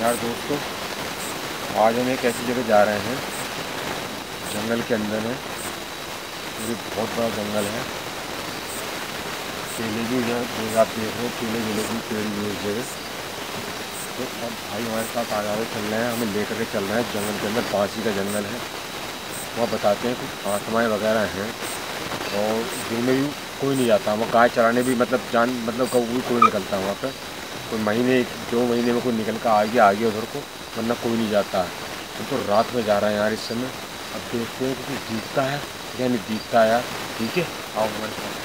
नमस्कार दोस्तों, आज हम एक ऐसी जगह जा रहे हैं, जंगल के अंदर है। ये बहुत बड़ा जंगल है। केले भी यहाँ आप देख रहे हो, केले वेले भी पेड़ भी उस जगह। तो अब भाई हमारे साथ आगे चल रहे हैं, हमें लेकर के चल रहे हैं जंगल के अंदर। बांसी का जंगल है, वहाँ बताते हैं कुछ आत्माएँ वगैरह हैं, और दिन में भी कोई नहीं जाता वहाँ। गाय चराने भी मतलब कभी भी कोई निकलता वहाँ पर। कोई महीने 2 महीने में कोई निकल कर आ गया उधर को, वरना कोई नहीं जाता है। हम तो रात में जा रहे हैं यार इस समय। अब देखते हैं कि कुछ दिखता है या नहीं दिखता है यार। ठीक है, आओ हमारे साथ।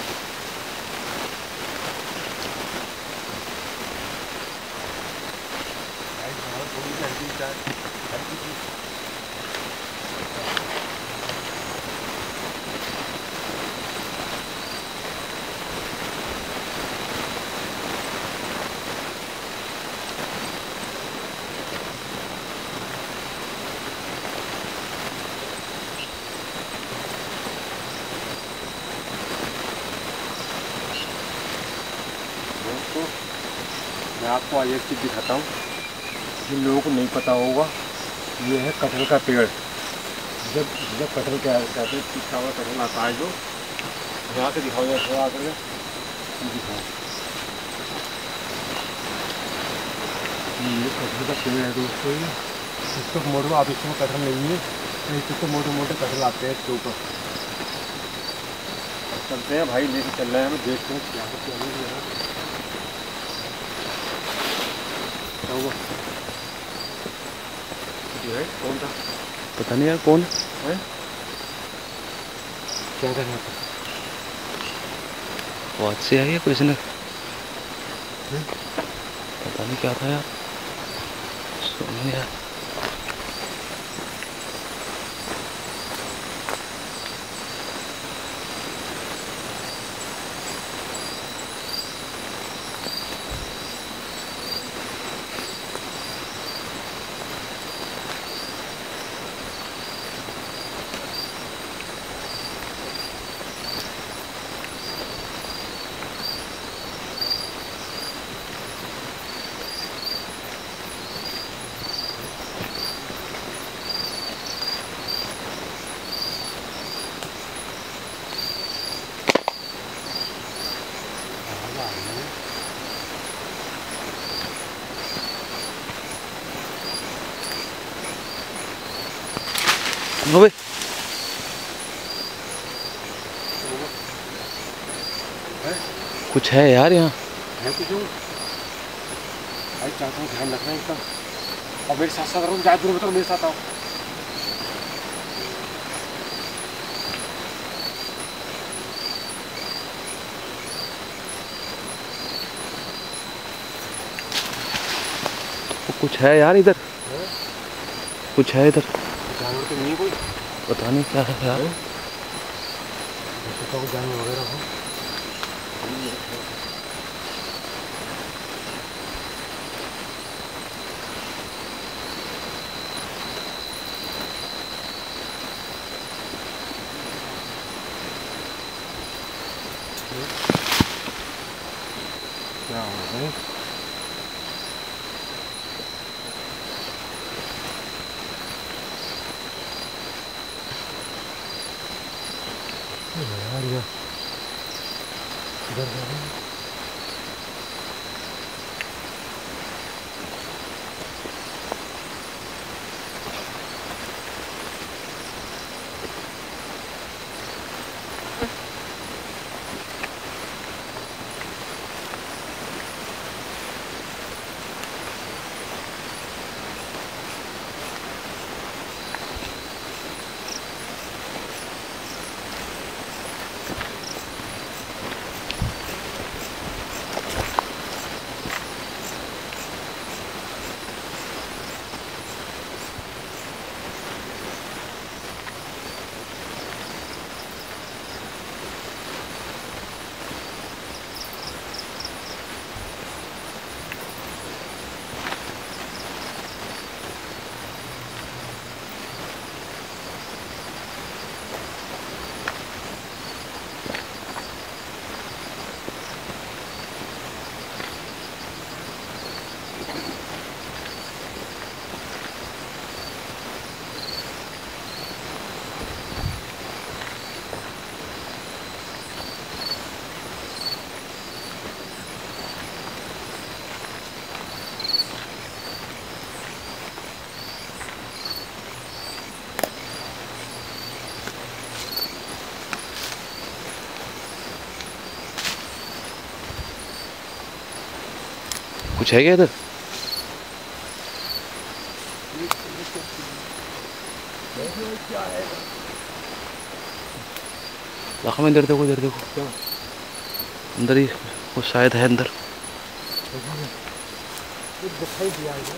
दोस्तों, मैं आपको आज एक चीज़ दिखाता हूँ, जिन लोगों को नहीं पता होगा। ये है कटहल का पेड़। जब जब कटहल क्या कहते हैं, तीखा हुआ कटहल आता है जो, यहाँ से दिखाओ, यहाँ थोड़ा आकर दिखाओ। ये कटहल का पेड़ है दोस्तों। ये इसको मोड़ो आप, इसमें कटहल नहीं है, इससे तो मोटे मोटे कटहल आते हैं इसके ऊपर। चलते हैं भाई, लेके चल रहे हैं, हमें देखते हैं क्या है। हुआ है कौन था पता नहीं यार, कौन है, क्या कर रहा था? आवाज से आई है कुछ ने, पता नहीं क्या था यार, सुन नहीं यार। अबे कुछ है यार यहाँ, है कुछ भाई। चाहता हूँ ध्यान रखना इसका, और मेरे साथ साथ रहो, ज़्यादा दूर बताओ, मेरे साथ आओ। कुछ है यार इधर, कुछ है इधर। जानवर तो नहीं है कोई, पता नहीं क्या है यार। तो जानवर वगैरह हो। क्या हो रहा है? यार ये इधर जा रहे हैं। कुछ है क्या इधर? लाखों में इधर देखो, इधर देखो। क्या अंदर ही वो शायद है अंदर। दिखाई दिया है।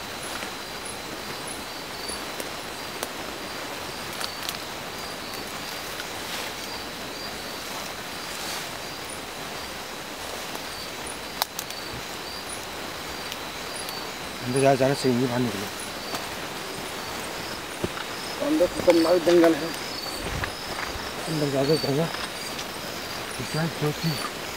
अंदर जाने से नहीं बाहर निकले। अंदर खतरनाक जंगल है। अंदर ज़्यादा जगह क्या चौथी।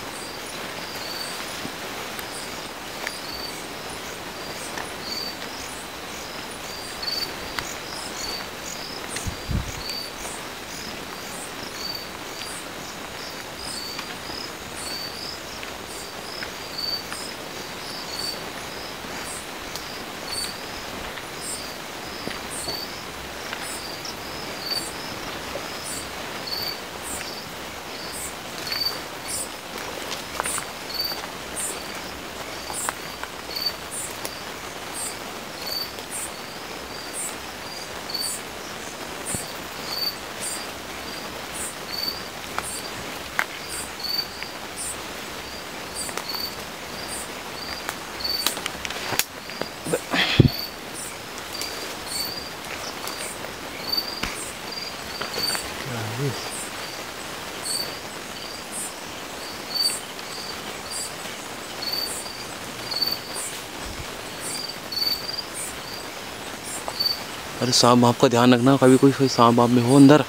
अरे सांप वाप का ध्यान रखना, कभी कोई सांप वाप में हो अंदर।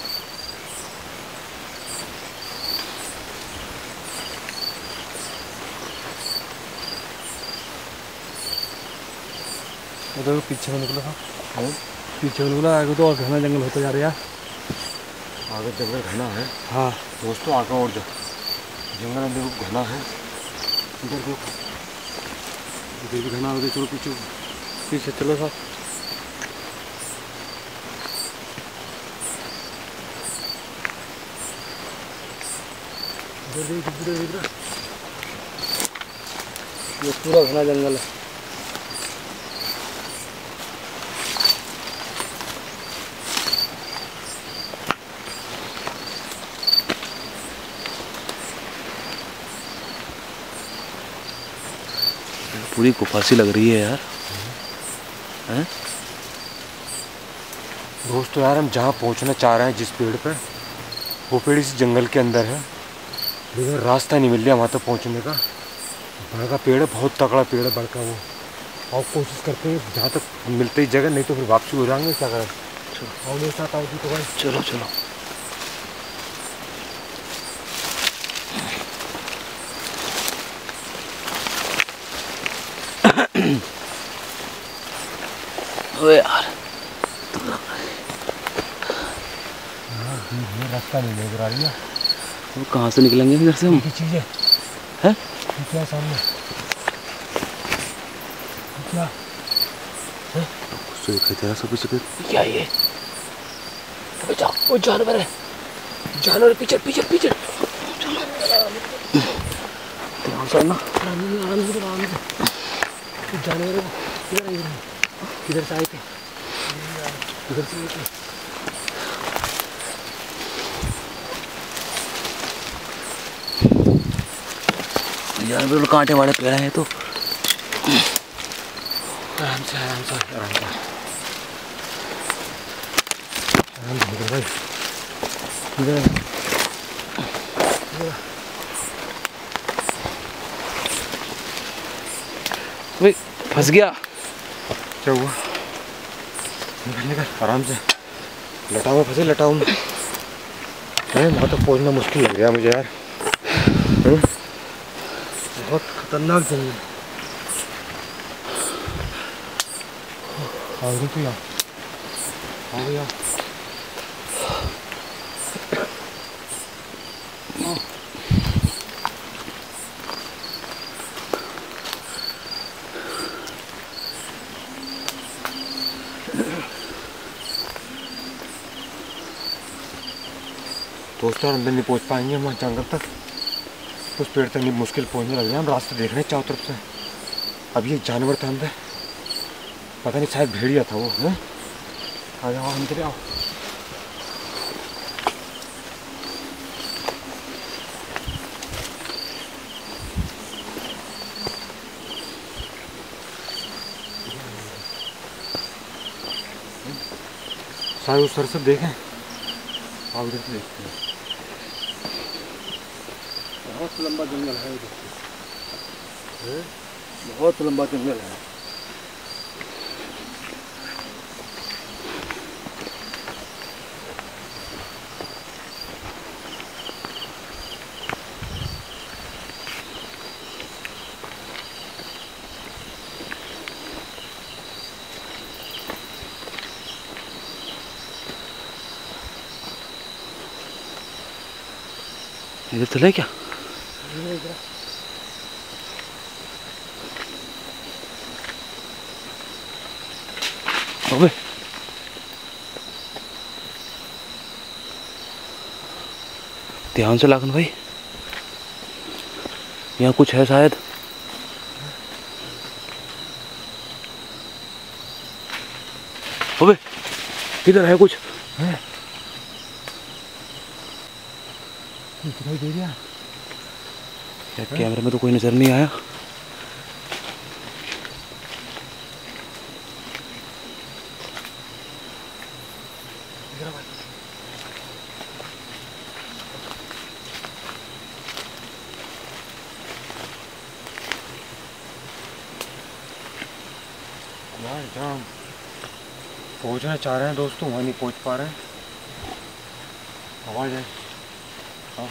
उधर पीछे में निकला था। पीछे में निकला, आगे तो और घना जंगल होता जा रहा है। आगे जंगल घना है। हाँ दोस्तों, आगे और जंगल देखो घना है। इधर देखो, इधर भी घना। उधर चलो पीछे, पीछे चलो साहब। ये पूरा घना जंगल है। पूरी गुफा सी लग रही है यार। हैं? दोस्तों यार, हम जहाँ पहुँचना चाह रहे हैं, जिस पेड़ पे, वो पेड़ इस जंगल के अंदर है, लेकिन रास्ता नहीं मिल रहा वहाँ तक पहुँचने का। बड़ा पेड़ है, बहुत तगड़ा पेड़ है, बड़का वो। और कोशिश करते हैं जहाँ तक मिलते ही जगह, नहीं तो फिर वापसी हो जाएंगे। क्या करें? और मेरे साथ आओ तो भाई। चलो चलो। अबे यार, रास्ता नहीं नजर आ रही है। वो कहाँ से निकलेंगे इधर से हम? चीज़ें है क्या सामने? क्या तेरा सब कुछ? क्या ये? बचाओ, वो जानवर है। जानवर पीछे पीछे पीछे। ध्यान से ना। जानवर किधर से आए थे? किधर से आए थे? यार बिल्कुल कांटे वाले पेड़ हैं तो। आराम से आराम से आराम से आराम से भाई। भाई फंस गया। क्या हुआ? निकल आराम से। लटाओ फंसे, लटाओ में। वहाँ तक पहुँचना मुश्किल लग गया मुझे यार। बहुत खतरनाक जंगल। आओ तो यहाँ, आओ यहाँ। दोस्तों अंदर नहीं पहुंच पाएंगे हम जंगल तक। उस पेड़ तक नहीं, मुश्किल पहुंचने लग गया। हम रास्ते देख रहे हैं चारों तरफ से। अब ये जानवर था अंदर, पता नहीं शायद भेड़िया था वो। है आ जाओ अंदर आओ। शायद उस सर से देखें, आप इधर से देखते हैं। बहुत लंबा जंगल है इधर, बहुत लंबा जंगल है। इधर चले क्या? अबे ध्यान से लागन भाई, यहाँ कुछ है शायद। अबे किधर है कुछ? है दिखाई दे रहा? कैमरे में तो कोई नजर नहीं आया। जहाँ पहुँचना चाह रहे हैं दोस्तों वहाँ नहीं पहुँच पा रहे हैं। आवाज़ है। हाँ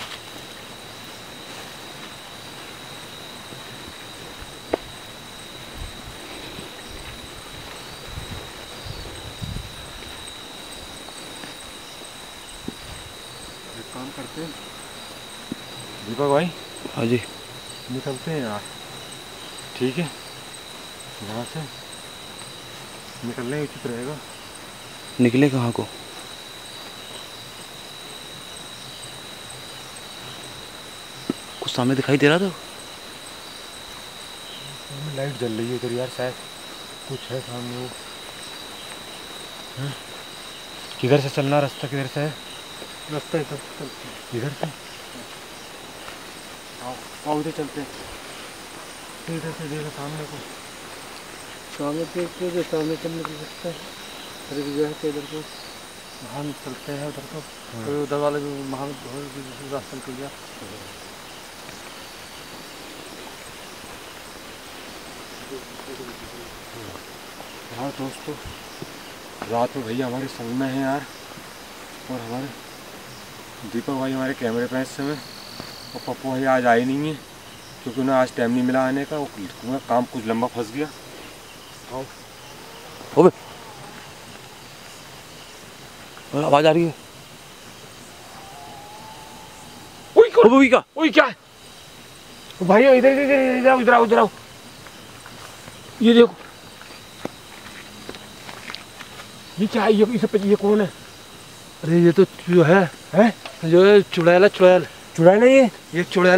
एक काम करते हैं दीपक भाई। हाँ जी निकलते हैं यार, ठीक है? यहाँ से निकलने उचित रहेगा। निकले कहाँ को? कुछ सामने दिखाई दे रहा था। लाइट जल रही है उधर यार, शायद कुछ है सामने वो। किधर से चलना, रास्ता किधर से है? रास्ता इधर चलते, इधर से आओ आओ इधर चलते हैं। इधर से देखो सामने को, सामने देखते जो सामने चलने की रास्ता है। अरे जगह से इधर को वहाँ चलते हैं उधर को। तो उधर वाले भी वहाँ रास्ता निकल गया। यार दोस्तों रात में भैया हमारे संग में हैं यार, और हमारे दीपक भाई हमारे कैमरे पे इस समय, और पप्पू भाई आज आए नहीं है क्योंकि उन्हें आज टाइम नहीं मिला आने का। वो काम कुछ लंबा फंस गया। ओबे आवाज आ रही है। ओए क्या? ओए क्या है भाई? इधर इधर इधर आओ, इधर आओ, इधर आओ। ये देखो, ये क्या है? ये कौन है? अरे ये तो जो है जो है चुड़ैल चुड़ैल है ये चुड़ैल।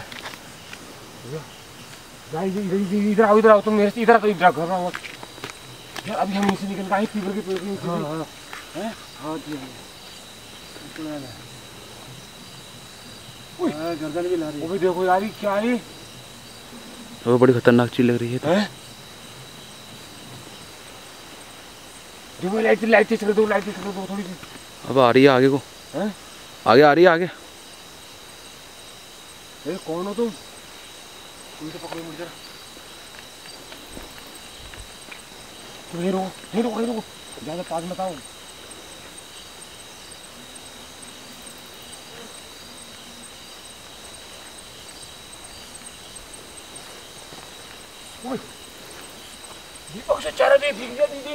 इधर आओ, इधर आओ तुम मेरे से। इधर घर आओ यार, अभी हम इनसे निकल गए फीवर के पेड़ के नीचे। हाँ हैं? हाँ जी चुड़ैल है। ओए गर्दन भी ला रही है। वो भी देखो यार ये क्या है? वो बड़ी खतरनाक चीज लग रही है। देखो लाइट तेज कर दो, लाइट तेज कर दो थोड़ी सी। अब आ रही है आगे को। हैं? आगे आ रही है आगे। ए कौन हो तुम? कोई तो पकड़ो मुझे। तुम यहीं रुको, ज़्यादा पास मत आओ। दीपक से चारा दे भीग जा दीदी।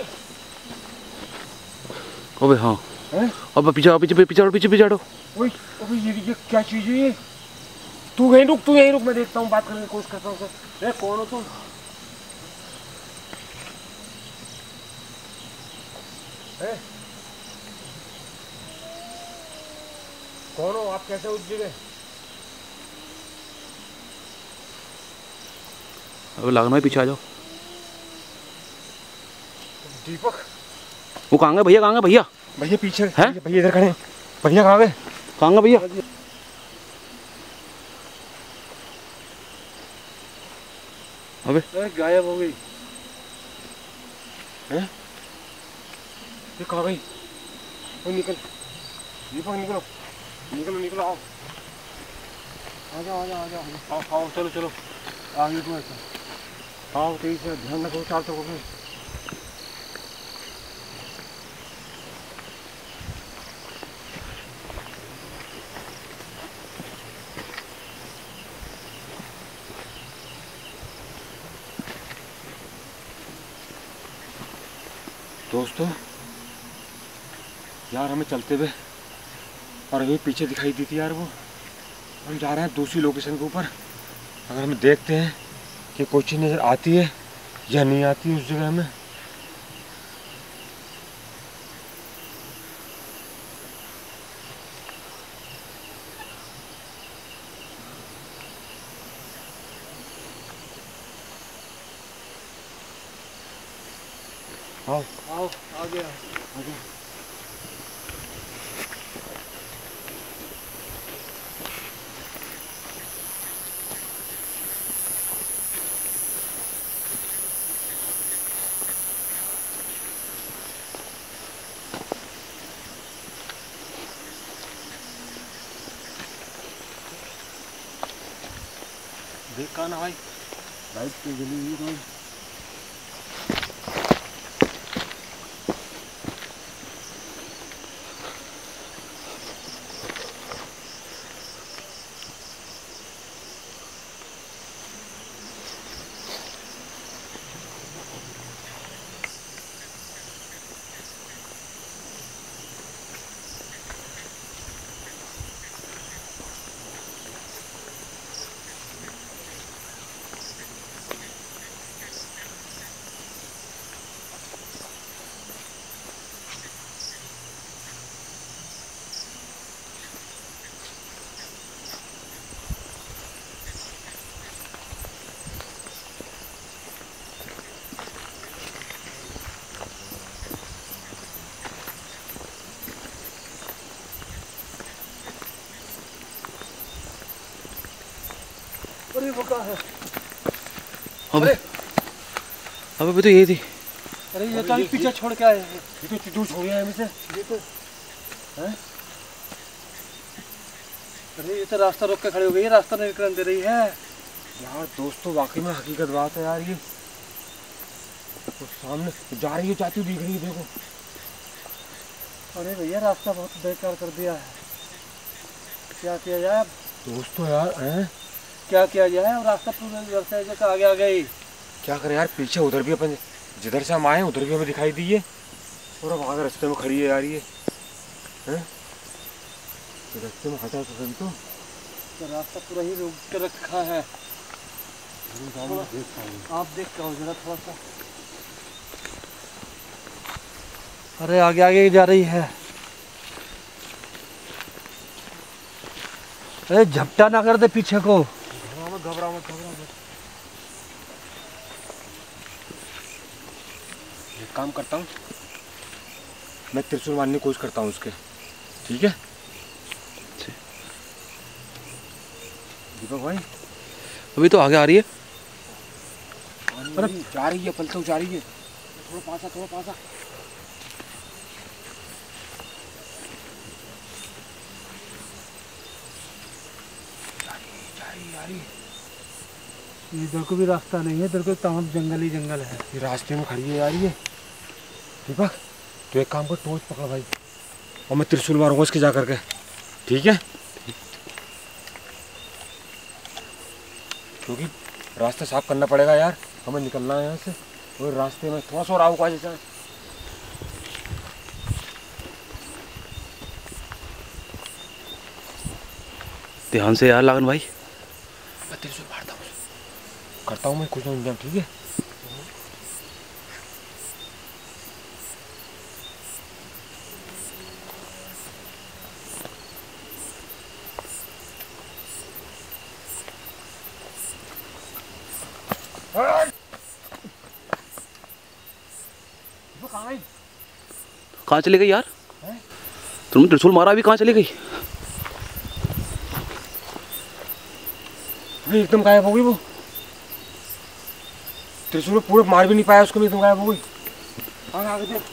ओबे हाँ अब पीछे हटो। ओए अबे ये क्या चीज़ है ये? तू यहीं रुक, मैं देखता हूँ, बात करने की कोशिश करता हूँ। अरे कौन हो तुम? कौन हो आप? कैसे उठ गए? अब लागना है, पीछे आ जाओ। दीपक वो कहाँ गए भैया? कहाँ गए भैया? भैया पीछे हैं? भैया इधर खड़े हैं। भैया कहाँ गए? कहाँ गए भैया? अबे गायब हो गई। हैं? ये कहाँ गई? निकल दीपक, निकलो निकलो निकलो, आओ आ जाओ आ जाओ आ जाओ, आओ आओ, चलो चलो आगे को ऐसा आओ, तेजी से ध्यान रखो, चार चौकों में। दोस्तों यार हमें चलते हुए और अभी पीछे दिखाई दी थी यार, वो हम जा रहे हैं दूसरी लोकेशन के ऊपर। अगर हम देखते हैं कि कोई चीज़ नज़र आती है या नहीं आती है उस जगह में। आओ आओ आ गया। आ जाओ। देख कहाँ ना भाई, लाइट पे जली हुई कोई। अरे वो कहाँ है? अबे अबे तो यही थी। अरे ये तो पीछे छोड़ के आए हैं। ये तो दूर छोड़ गया है से। ये तो हैं? अरे ये तो रास्ता रोक के खड़े हो गई है, रास्ता नहीं निकलने दे रही है यार दोस्तों वाकई में हकीकत बात है यार, ये तो सामने जा रही है, चाची दिख रही है, देखो। अरे भैया रास्ता बहुत बेकार कर दिया है, क्या किया जाए अब? दोस्तों यार हैं, क्या किया जाए? अब रास्ता पूरे इधर से जैसे आगे आ गई। क्या करें यार, पीछे उधर भी अपन जिधर से हम आए उधर भी हमें दिखाई दी है, और अब आगे रास्ते में खड़ी है यार ये हैं, तो रास्ते में हटा तो सही। तो रास्ता पूरा ही रोक के रखा है। आप देख के आओ जरा थोड़ा सा। अरे आगे आगे जा रही है। अरे झपटा ना कर दे पीछे को। घबरा मत। एक काम करता हूँ, मैं त्रिशूल मारने की कोशिश करता हूँ उसके, ठीक है दीपक भाई? अभी तो आगे आ रही है। अरे जा रही है, पलटो जा रही है, थोड़ा पासा जा रही है। इधर को भी रास्ता नहीं है, इधर को तमाम जंगल ही जंगल है। ये रास्ते में खड़ी है यार ये। दीपक तो एक काम कर, टॉर्च पकड़ भाई, और मैं त्रिशूल मारूंगा इसके जा करके, ठीक है? क्योंकि रास्ता साफ करना पड़ेगा यार, हमें निकलना है यहाँ से, और रास्ते में थोड़ा सा राव का जैसा। ध्यान से यार लागन भाई। मैं त्रिशूल मारता हूँ, करता हूँ मैं कुछ ना, ठीक है? कहाँ चली गई यार? तुमने त्रिशूल मारा, अभी कहाँ चली गई? एकदम गायब हो गई वो। त्रिशूल पूरे मार भी नहीं पाया उसको, भी एकदम गायब हो गई। आगे देख।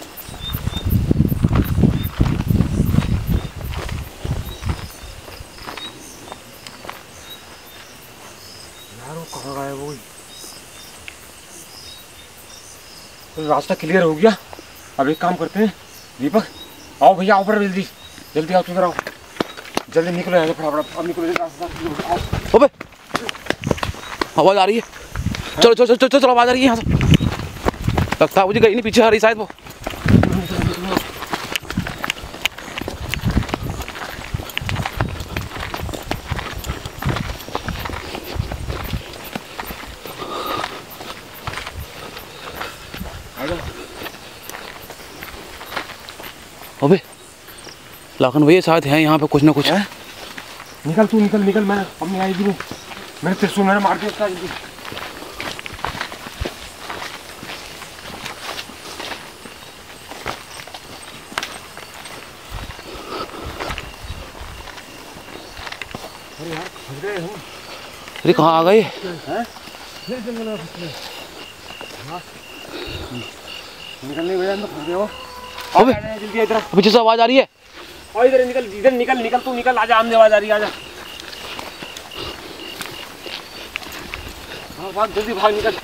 यार वो कहाँ गायब हो गई? तो रास्ता क्लियर हो गया। अब एक काम करते हैं दीपक, आओ भैया, आओ पर जल्दी जल्दी आओ, तुम आओ जल्दी निकलो यहाँ से फटाफट। अब निकलो आओ। अबे आवाज आ रही है। चलो चलो चलो चलो, आवाज आ रही है यहाँ से। लगता है मुझे गई नहीं, पीछे आ रही शायद वो। अबे लाखन भैया शायद है यहाँ पे कुछ ना कुछ। निकल तू, निकल निकल, मैं अब नहीं आएगी वो। मैंने त्रिशूल मैंने मार दिया उसका। जल्दी अरे यार फंस गए हम। अरे कहाँ आ गए? निकलने की वजह से फंस गए हो। अबे जल्दी इधर पीछे से आवाज आ रही है। और इधर निकल, इधर निकल निकल तू निकल, आजा, आमने आवाज आ रही है, आजा। हाँ भाग, जल्दी भाग, निकल।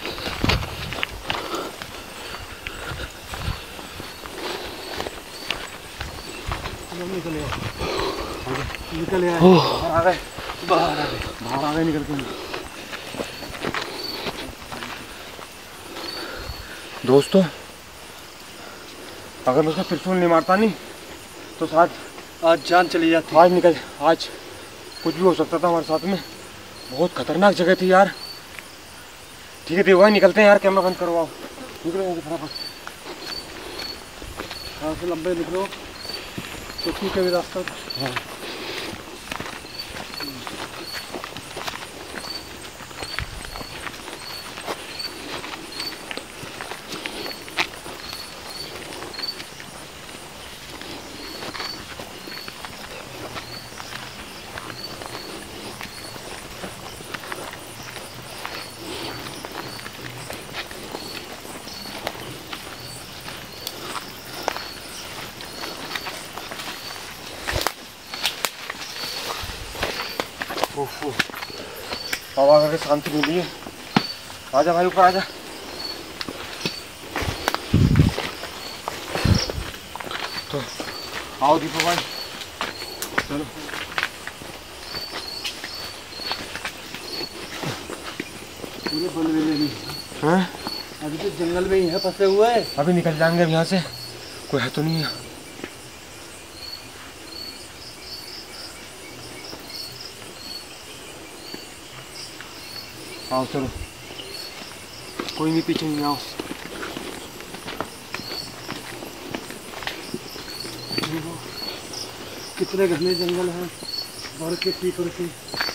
निकल यार, बाहर आ गए, बाहर आ गए, बाहर आ गए, निकल के। दोस्तों अगर मैं उसको त्रिशूल नहीं मारता नहीं तो शायद आज जान चली जाती। आज निकल, आज कुछ भी हो सकता था हमारे साथ में। बहुत खतरनाक जगह थी यार। ठीक है देवा, निकलते हैं यार, कैमरा बंद करवाओ, निकलो यहाँ से फटाफट। यहाँ से लंबे निकलो तो ठीक है रास्ता। हाँ हवा करके शांति मिली है। आजा भाई, ऊपर आजा। तो आओ दीपक भाई, चलो। पूरे बंद में नहीं हैं? अभी तो जंगल में ही है, फंसे हुए हैं। अभी निकल जाएंगे अब यहाँ से, कोई है तो नहीं है। आओ चलो, कोई नहीं, पीछे नहीं, आओ। कितने घने जंगल हैं, भर के पीपल के।